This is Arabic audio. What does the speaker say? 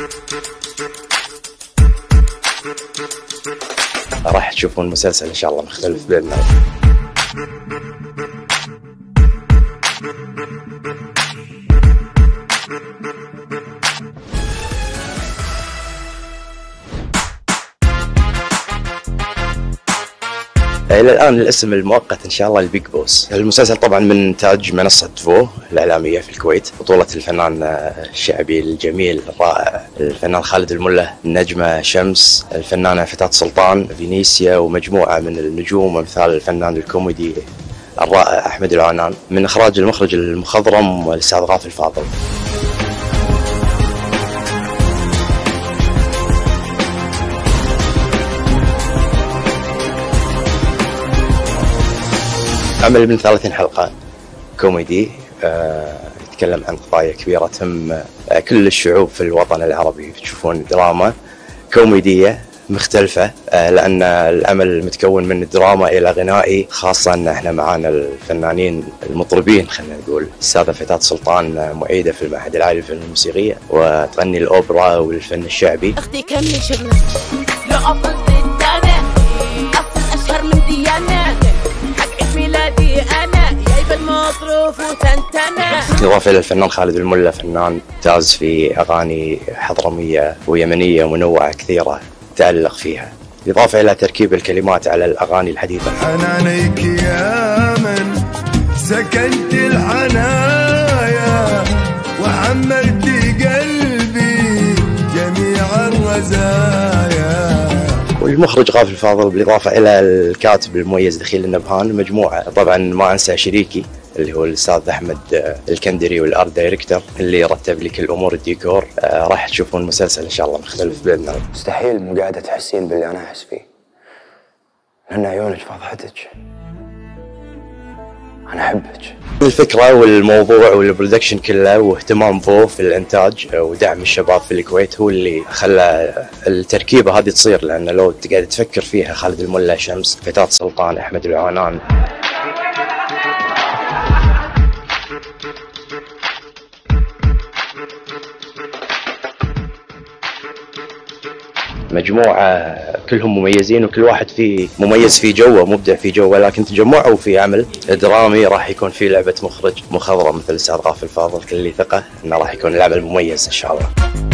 راح تشوفون مسلسل ان شاء الله مختلف باذن الله. إلى الآن الاسم المؤقت إن شاء الله البيج بوس. المسلسل طبعا من إنتاج منصة فو الإعلامية في الكويت، بطولة الفنان الشعبي الجميل الرائع الفنان خالد الملة، النجمة شمس، الفنانة فتاة سلطان، فينيسيا، ومجموعة من النجوم وامثال الفنان الكوميدي الرائع أحمد العنان، من إخراج المخرج المخضرم والأستاذ غافل فاضل. عمل من 30 حلقة كوميدي يتكلم عن قضايا كبيرة تهم كل الشعوب في الوطن العربي. تشوفون دراما كوميدية مختلفة، لأن العمل متكون من دراما إلى غنائي، خاصة أن احنا معانا الفنانين المطربين، خلينا نقول الأستاذة فتاة سلطان معيدة في المعهد العالي للفنون الموسيقية وتغني الأوبرا والفن الشعبي. أختي كملي شغلك لو أفضل الدانة أصل أشهر من ديانة، ميلادي أنا جايب المصروف وتنتنة. إضافة إلى الفنان خالد الملة، فنان ممتاز في أغاني حضرمية ويمنية منوعة كثيرة تألق فيها، إضافة إلى تركيب الكلمات على الأغاني الحديثة. حنانيك يا من سكنت الحنايا وحملت قلبي جميع الرزايا. والمخرج غافل فاضل، بالإضافة إلى الكاتب المميز دخيل النبهان، مجموعة طبعا ما أنسى شريكي اللي هو الأستاذ أحمد الكندري والآرت دايركتور اللي رتب لي كل أمور الديكور. راح تشوفون مسلسل إن شاء الله مختلف بإذن الله. مستحيل قاعدة تحسين باللي أنا أحس فيه، لأن عيونك فضحتك. أنا أحبك. الفكرة والموضوع والبرودكشن كله واهتمام فو في الإنتاج ودعم الشباب في الكويت هو اللي خلى التركيبة هذه تصير، لأن لو تقعد تفكر فيها خالد الملة، شمس، فتاة سلطان، أحمد العنان، مجموعة كلهم مميزين وكل واحد فيه مميز في جوه، مبدع في جوه، لكن تجمعوا في عمل درامي راح يكون فيه لعبة مخرج مخضرم مثل الأستاذ غافل فاضل. كل اللي ثقة انه راح يكون العمل مميز ان شاء الله.